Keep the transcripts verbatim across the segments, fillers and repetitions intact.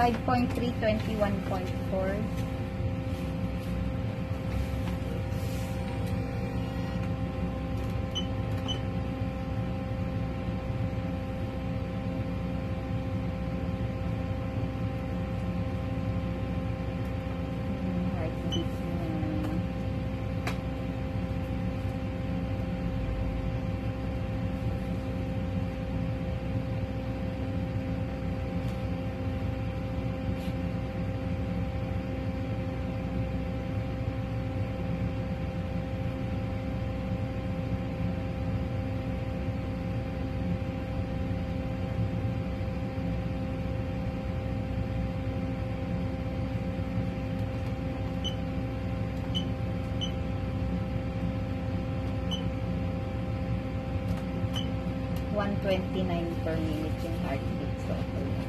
five point three, twenty-one point four. one twenty-nine per minute yung heartbeat. So, okay lang.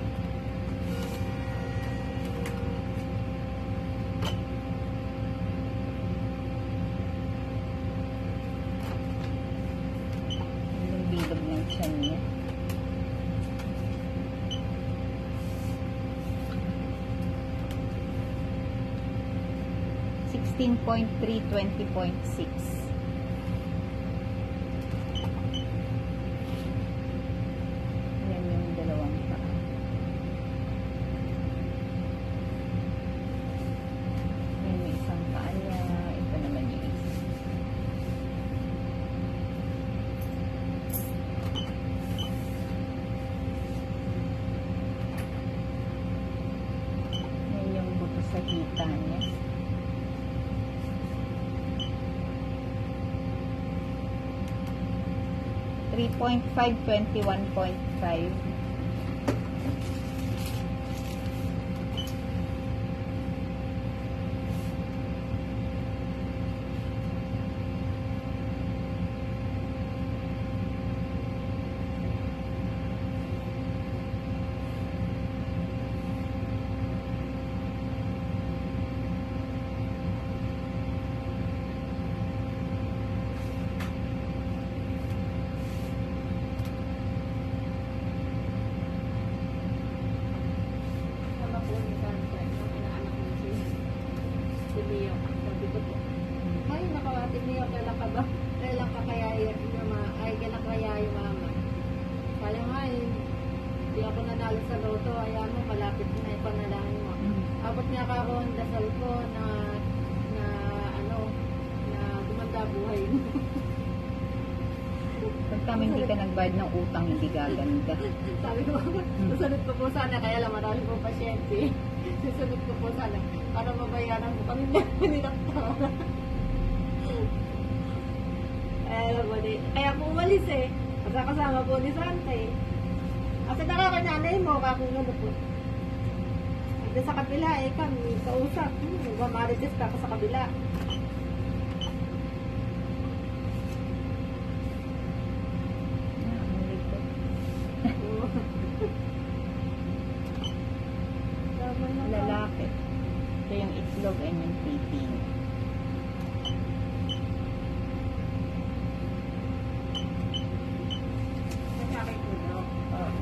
Yung bilog ng tiyan niya. sixteen point three, twenty point six. Sa hita niya. three point five, twenty-one point five. Ay, nakawatin niyo, kailan ka ba? Kailan ka kaya yung mama? Ay, kailan kaya yung mama? Kaya nga, hindi ako nanalo sa loto. Ayan mo, malapit na ipanalangin mo. Abot niya ka ako ang dasal ko na, na, ano, na gumanda buhay mo. Pagka hindi ka nagbayad ng utang, hindi gaganda. Sabi ko, susunod ko po sana, kaya lang marami po pasyente. Susunod ko po sana, para mabayaran mo kami na nilaktara. Eh, alam mo, di, kaya po umalis eh. Kasi kasama po ni Sante. Kasi nakakananay mo, kakong ano po. At sa kabila eh, kami, kausap. Hmm, nagmamarites ka sa kabila. Lalaki. Ito yung itlog and yung pipi. Lalaki po daw. Oh.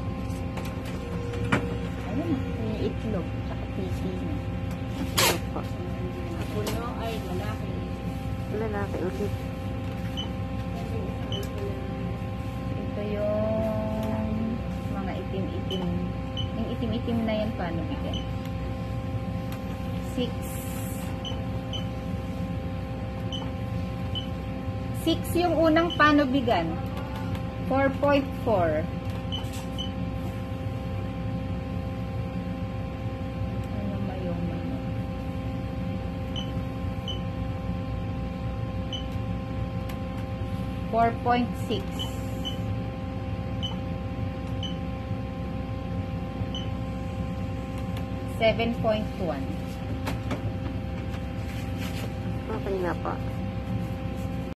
Ayun, ito yung itlog tsaka pipi niya. Itlog po. Puno ay lalaki. Lalaki ulit. Ito yung mga itim-itim. Yung itim-itim na yan, paano bigyan? six. six yung unang panubigan. four point four. Ano mayoma mo? four point six. seven point one. Okay na po.